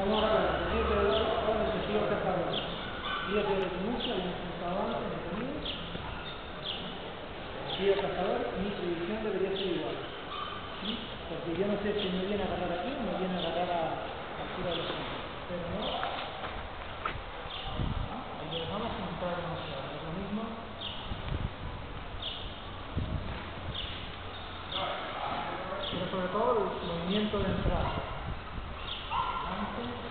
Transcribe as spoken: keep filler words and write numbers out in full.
Vamos a hablar de el testigo cazador. Día de denuncia, hay un avance detenido. Testigo cazador, mi predicción debería ser igual. ¿Sí? Porque yo no sé si me viene a agarrar aquí o me viene a agarrar a la altura de los hombros. Pero no. ¿Ah? Ahí lo dejamos sin entrar demasiado. Es lo mismo. Pero sobre todo el movimiento de entrada. Antes.